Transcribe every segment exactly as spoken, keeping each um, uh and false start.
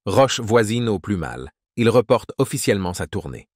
Roche voisine au plus mal. Il reporte officiellement sa tournée.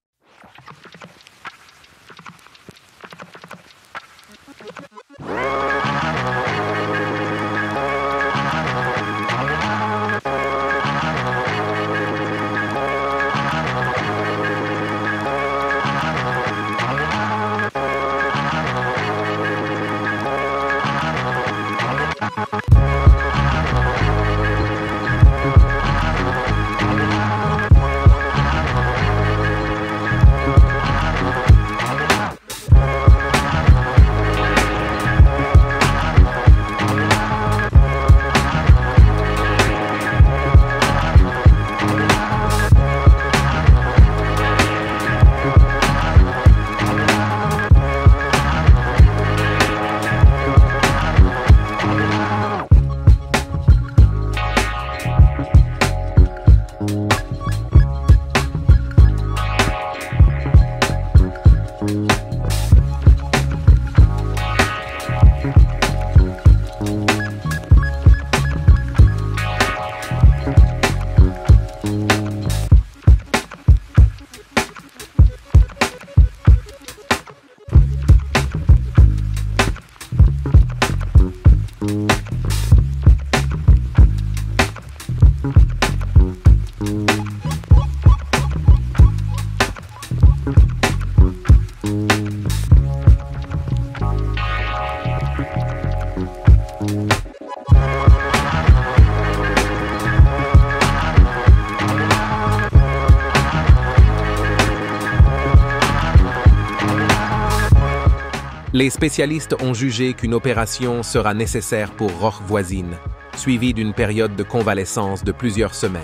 Les spécialistes ont jugé qu'une opération sera nécessaire pour Roche voisine, suivie d'une période de convalescence de plusieurs semaines.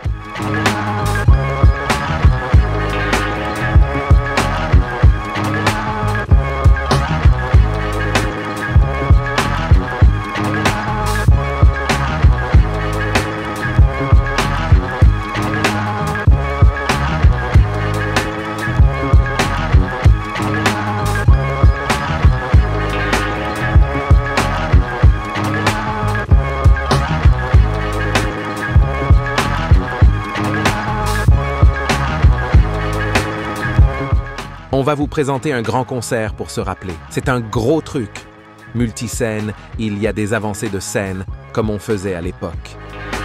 On va vous présenter un grand concert pour se rappeler. C'est un gros truc. Multiscène, il y a des avancées de scène, comme on faisait à l'époque.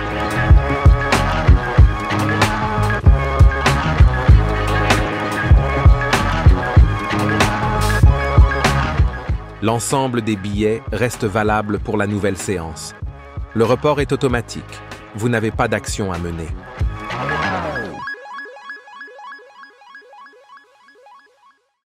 L'ensemble des billets reste valable pour la nouvelle séance. Le report est automatique. Vous n'avez pas d'action à mener.